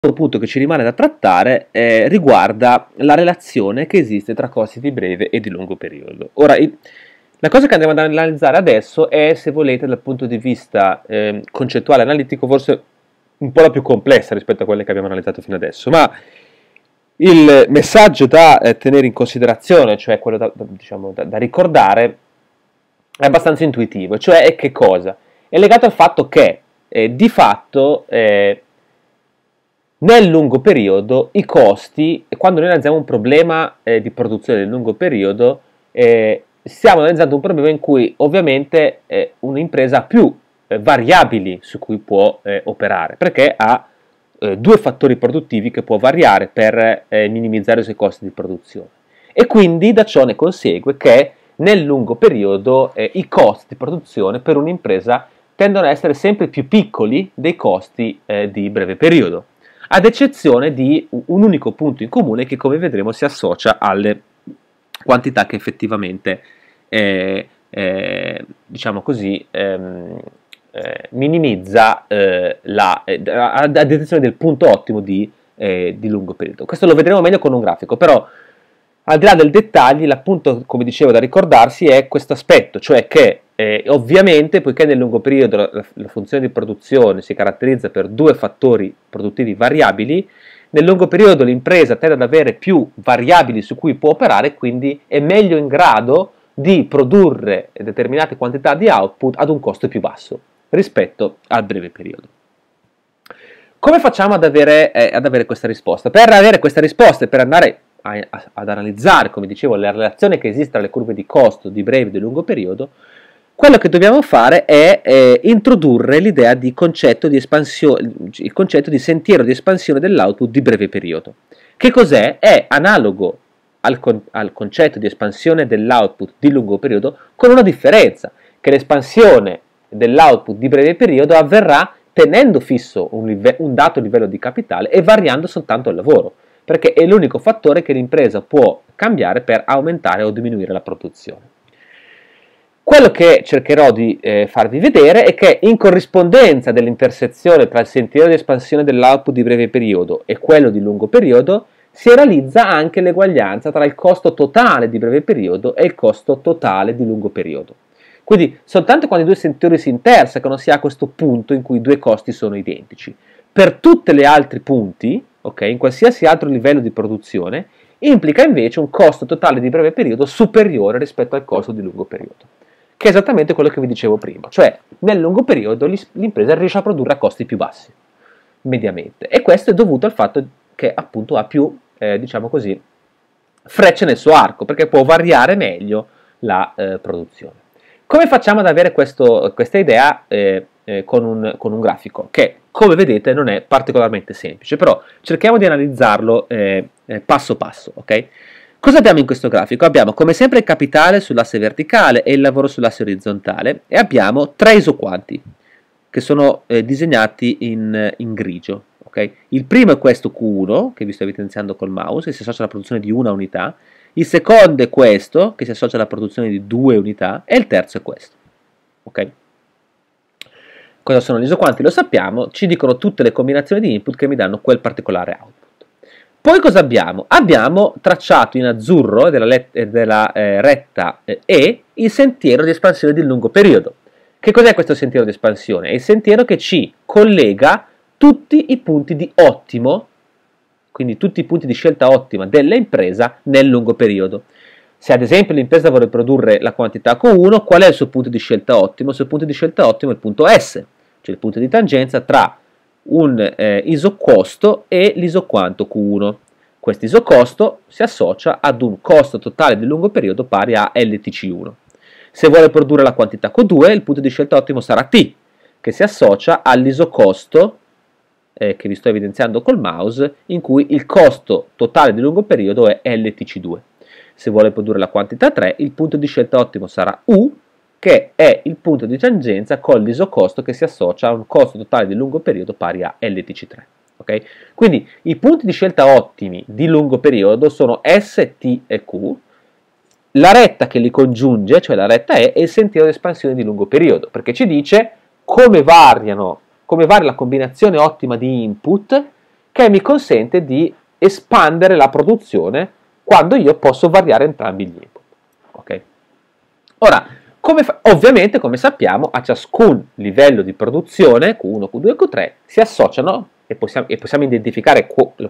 punto che ci rimane da trattare riguarda la relazione che esiste tra costi di breve e di lungo periodo. Ora, la cosa che andiamo ad analizzare adesso è, se volete, dal punto di vista concettuale analitico, forse un po' la più complessa rispetto a quelle che abbiamo analizzato fino adesso, ma il messaggio da tenere in considerazione, cioè quello da ricordare, è abbastanza intuitivo, cioè è che cosa? È legato al fatto che di fatto nel lungo periodo i costi, quando noi analizziamo un problema di produzione nel lungo periodo, stiamo analizzando un problema in cui ovviamente un'impresa ha più variabili su cui può operare, perché ha due fattori produttivi che può variare per minimizzare i suoi costi di produzione. E quindi da ciò ne consegue che nel lungo periodo i costi di produzione per un'impresa tendono ad essere sempre più piccoli dei costi di breve periodo, ad eccezione di un unico punto in comune che, come vedremo, si associa alle quantità che effettivamente diciamo così minimizza ad eccezione del punto ottimo di lungo periodo. Questo lo vedremo meglio con un grafico, però al di là del dettagli, l'appunto, come dicevo, da ricordarsi è questo aspetto, cioè che ovviamente, poiché nel lungo periodo la funzione di produzione si caratterizza per due fattori produttivi variabili, nel lungo periodo l'impresa tende ad avere più variabili su cui può operare, quindi è meglio in grado di produrre determinate quantità di output ad un costo più basso rispetto al breve periodo. Come facciamo ad avere questa risposta? Per avere questa risposta e per andare ad analizzare, come dicevo, la relazione che esiste tra le curve di costo di breve e di lungo periodo, quello che dobbiamo fare è introdurre l'idea di concetto di espansione, il concetto di sentiero di espansione dell'output di breve periodo. Che cos'è? È analogo al concetto di espansione dell'output di lungo periodo, con una differenza, che l'espansione dell'output di breve periodo avverrà tenendo fisso un dato livello di capitale e variando soltanto il lavoro, perché è l'unico fattore che l'impresa può cambiare per aumentare o diminuire la produzione. Quello che cercherò di farvi vedere è che in corrispondenza dell'intersezione tra il sentiero di espansione dell'output di breve periodo e quello di lungo periodo si realizza anche l'eguaglianza tra il costo totale di breve periodo e il costo totale di lungo periodo. Quindi soltanto quando i due sentieri si intersecano si ha questo punto in cui i due costi sono identici. Per tutti gli altri punti, in qualsiasi altro livello di produzione, implica invece un costo totale di breve periodo superiore rispetto al costo di lungo periodo, che è esattamente quello che vi dicevo prima, cioè nel lungo periodo l'impresa riesce a produrre a costi più bassi, mediamente, e questo è dovuto al fatto che appunto ha più, diciamo così, frecce nel suo arco, perché può variare meglio la produzione. Come facciamo ad avere questa idea con un grafico, che come vedete non è particolarmente semplice, però cerchiamo di analizzarlo passo passo, ok? Cosa abbiamo in questo grafico? Abbiamo come sempre il capitale sull'asse verticale e il lavoro sull'asse orizzontale, e abbiamo tre isoquanti che sono disegnati in grigio. Okay? Il primo è questo Q1, che vi sto evidenziando col mouse, che si associa alla produzione di una unità. Il secondo è questo, che si associa alla produzione di 2 unità, e il terzo è questo. Okay? Cosa sono gli isoquanti? Lo sappiamo, ci dicono tutte le combinazioni di input che mi danno quel particolare output. Poi cosa abbiamo? Abbiamo tracciato in azzurro della retta E il sentiero di espansione di lungo periodo. Che cos'è questo sentiero di espansione? È il sentiero che ci collega tutti i punti di ottimo, quindi tutti i punti di scelta ottima dell'impresa nel lungo periodo. Se ad esempio l'impresa vuole produrre la quantità Q1, qual è il suo punto di scelta ottimo? Il suo punto di scelta ottimo è il punto S, cioè il punto di tangenza tra un isocosto e l'isoquanto Q1. Questo isocosto si associa ad un costo totale di lungo periodo pari a LTC1. Se vuole produrre la quantità Q2, il punto di scelta ottimo sarà T, che si associa all'isocosto che vi sto evidenziando col mouse, in cui il costo totale di lungo periodo è LTC2. Se vuole produrre la quantità 3, il punto di scelta ottimo sarà U, che è il punto di tangenza con l'isocosto che si associa a un costo totale di lungo periodo pari a LTC3. Okay? Quindi i punti di scelta ottimi di lungo periodo sono S, T e Q. La retta che li congiunge, cioè la retta E, è il sentiero di espansione di lungo periodo, perché ci dice come varia la combinazione ottima di input che mi consente di espandere la produzione quando io posso variare entrambi gli input. Okay? Ora, ovviamente, come sappiamo, a ciascun livello di produzione, Q1, Q2 e Q3, si associano e possiamo identificare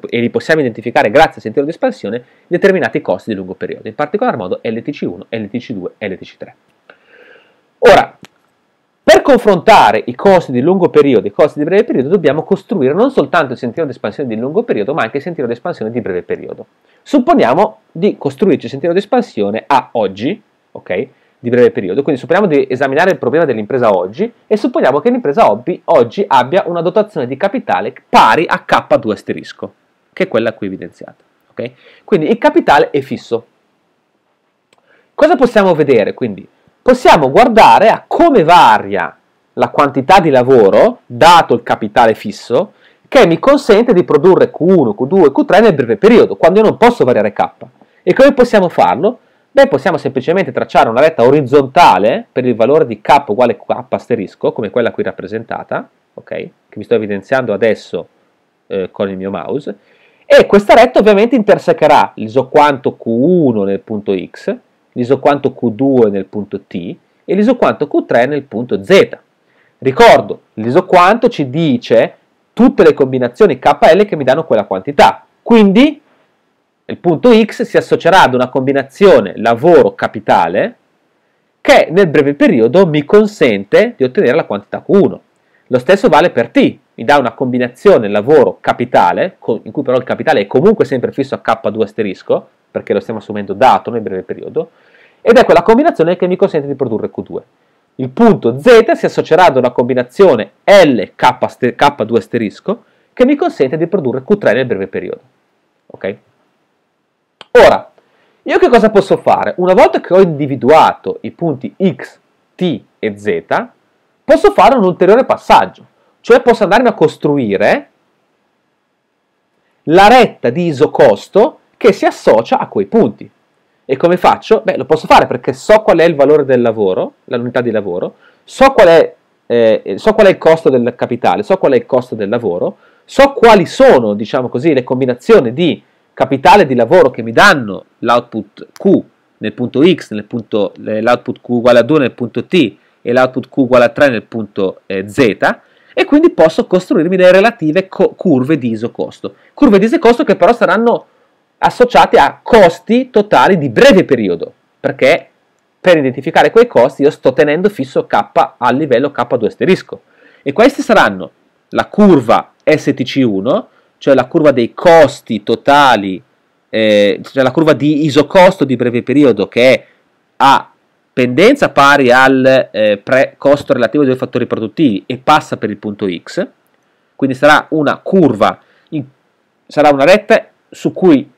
grazie al sentiero di espansione determinati costi di lungo periodo, in particolar modo LTC1, LTC2 e LTC3. Ora, per confrontare i costi di lungo periodo e i costi di breve periodo dobbiamo costruire non soltanto il sentiero di espansione di lungo periodo, ma anche il sentiero di espansione di breve periodo. Supponiamo di costruirci il sentiero di espansione a oggi, ok? Di breve periodo, quindi supponiamo di esaminare il problema dell'impresa oggi e supponiamo che l'impresa oggi abbia una dotazione di capitale pari a K2 asterisco, che è quella qui evidenziata. Okay? Quindi il capitale è fisso. Cosa possiamo vedere? Quindi possiamo guardare a come varia la quantità di lavoro, dato il capitale fisso, che mi consente di produrre Q1, Q2 e Q3 nel breve periodo, quando io non posso variare K. E come possiamo farlo? Beh, possiamo semplicemente tracciare una retta orizzontale per il valore di K uguale K asterisco, come quella qui rappresentata, okay? Che mi sto evidenziando adesso con il mio mouse, e questa retta ovviamente intersecherà l'isoquanto Q1 nel punto X, l'isoquanto Q2 nel punto T e l'isoquanto Q3 nel punto Z. Ricordo, l'isoquanto ci dice tutte le combinazioni KL che mi danno quella quantità, quindi il punto X si associerà ad una combinazione lavoro-capitale che nel breve periodo mi consente di ottenere la quantità Q1. Lo stesso vale per T, mi dà una combinazione lavoro-capitale, in cui però il capitale è comunque sempre fisso a K2 asterisco, perché lo stiamo assumendo dato nel breve periodo, ed è quella combinazione che mi consente di produrre Q2. Il punto Z si associerà ad una combinazione K2 asterisco che mi consente di produrre Q3 nel breve periodo. Ok? Ora, io che cosa posso fare? Una volta che ho individuato i punti X, T e Z, posso fare un ulteriore passaggio, cioè posso andarmi a costruire la retta di isocosto che si associa a quei punti. E come faccio? Beh, lo posso fare perché so qual è il valore del lavoro, l'unità di lavoro, so qual è il costo del capitale, so qual è il costo del lavoro, so quali sono, diciamo così, le combinazioni di capitale di lavoro che mi danno l'output Q nel punto X, l'output Q uguale a 2 nel punto T e l'output Q uguale a 3 nel punto Z, e quindi posso costruirmi le relative curve di isocosto. Curve di isocosto che però saranno associate a costi totali di breve periodo, perché per identificare quei costi io sto tenendo fisso K al livello K2 asterisco. E questi saranno la curva STC1, cioè la curva dei costi totali, cioè la curva di isocosto di breve periodo che ha pendenza pari al costo relativo dei fattori produttivi e passa per il punto X, quindi sarà una curva, sarà una retta su cui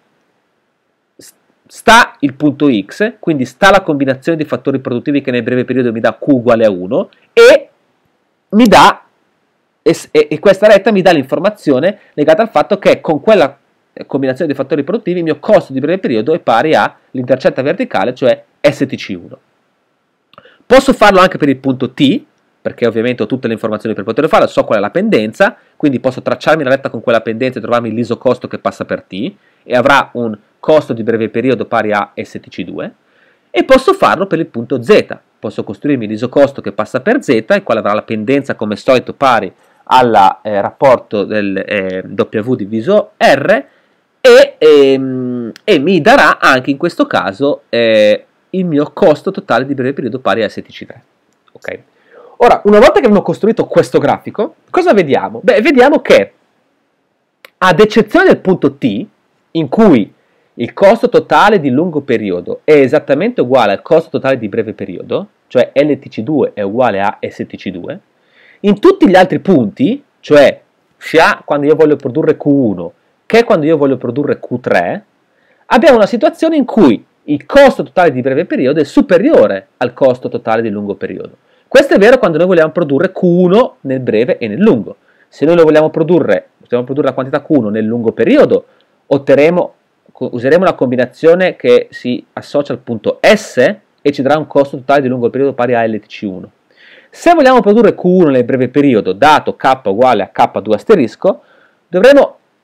sta il punto X, quindi sta la combinazione di fattori produttivi che nel breve periodo mi dà Q uguale a 1 e mi dà e questa retta mi dà l'informazione legata al fatto che con quella combinazione di fattori produttivi il mio costo di breve periodo è pari all'intercetta verticale, cioè STC1. Posso farlo anche per il punto T, perché ovviamente ho tutte le informazioni per poterlo fare, so qual è la pendenza, quindi posso tracciarmi la retta con quella pendenza e trovarmi l'isocosto che passa per T, e avrà un costo di breve periodo pari a STC2, e posso farlo per il punto Z. Posso costruirmi l'isocosto che passa per Z, il quale avrà la pendenza come solito pari al rapporto del W diviso R, e mi darà anche in questo caso il mio costo totale di breve periodo pari a STC3. Ok? Ora, una volta che abbiamo costruito questo grafico, cosa vediamo? Beh, vediamo che, ad eccezione del punto T, in cui il costo totale di lungo periodo è esattamente uguale al costo totale di breve periodo, cioè LTC2 è uguale a STC2, in tutti gli altri punti, cioè sia quando io voglio produrre Q1 che quando io voglio produrre Q3, abbiamo una situazione in cui il costo totale di breve periodo è superiore al costo totale di lungo periodo. Questo è vero quando noi vogliamo produrre Q1 nel breve e nel lungo. Se noi lo vogliamo produrre la quantità Q1 nel lungo periodo, useremo la combinazione che si associa al punto S e ci darà un costo totale di lungo periodo pari a LTC1. Se vogliamo produrre Q1 nel breve periodo, dato K uguale a K2 asterisco, dovremo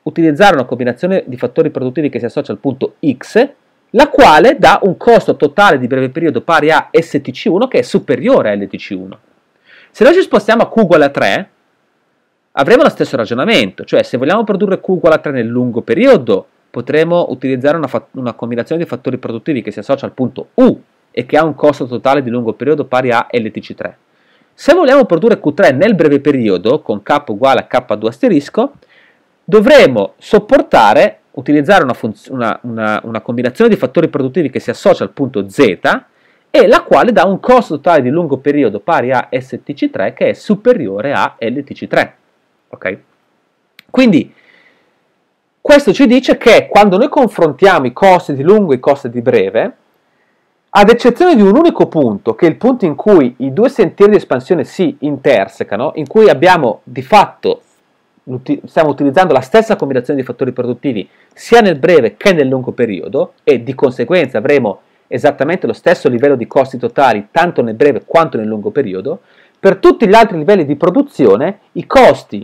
utilizzare una combinazione di fattori produttivi che si associa al punto X, la quale dà un costo totale di breve periodo pari a STC1 che è superiore a LTC1. Se noi ci spostiamo a Q uguale a 3, avremo lo stesso ragionamento, cioè se vogliamo produrre Q uguale a 3 nel lungo periodo, potremo utilizzare una combinazione di fattori produttivi che si associa al punto U e che ha un costo totale di lungo periodo pari a LTC3. Se vogliamo produrre Q3 nel breve periodo, con K uguale a K2 asterisco, dovremo sopportare, utilizzare una combinazione di fattori produttivi che si associa al punto Z e la quale dà un costo totale di lungo periodo pari a STC3 che è superiore a LTC3. Okay? Quindi questo ci dice che quando noi confrontiamo i costi di lungo e i costi di breve, ad eccezione di un unico punto, che è il punto in cui i due sentieri di espansione si intersecano, in cui abbiamo di fatto, stiamo utilizzando la stessa combinazione di fattori produttivi sia nel breve che nel lungo periodo e di conseguenza avremo esattamente lo stesso livello di costi totali tanto nel breve quanto nel lungo periodo, per tutti gli altri livelli di produzione i costi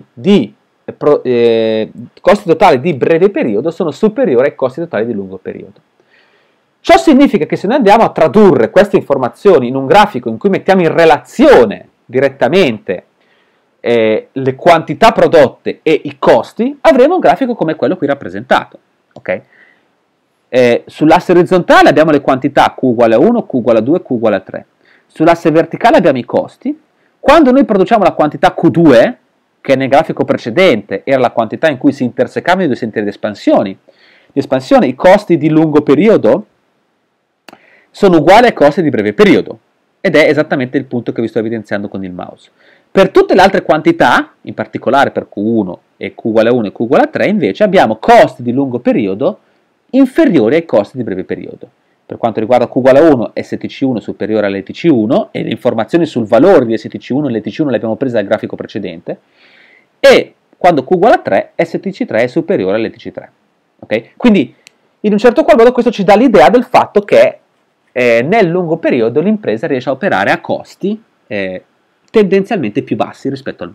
totali di breve periodo sono superiori ai costi totali di lungo periodo. Ciò significa che se noi andiamo a tradurre queste informazioni in un grafico in cui mettiamo in relazione direttamente le quantità prodotte e i costi, avremo un grafico come quello qui rappresentato. Okay? Sull'asse orizzontale abbiamo le quantità Q uguale a 1, Q uguale a 2, Q uguale a 3. Sull'asse verticale abbiamo i costi. Quando noi produciamo la quantità Q2, che nel grafico precedente era la quantità in cui si intersecavano i due sentieri di espansione, i costi di lungo periodo sono uguali ai costi di breve periodo, ed è esattamente il punto che vi sto evidenziando con il mouse. Per tutte le altre quantità, in particolare per Q1 e Q uguale a 1 e Q uguale a 3, invece abbiamo costi di lungo periodo inferiori ai costi di breve periodo. Per quanto riguarda Q uguale a 1, STC1 superiore all'ETC1, e le informazioni sul valore di STC1 e l'ETC1 le abbiamo prese dal grafico precedente, e quando Q uguale a 3, STC3 è superiore all'ETC3. Okay? Quindi, in un certo qual modo, questo ci dà l'idea del fatto che nel lungo periodo l'impresa riesce a operare a costi tendenzialmente più bassi rispetto al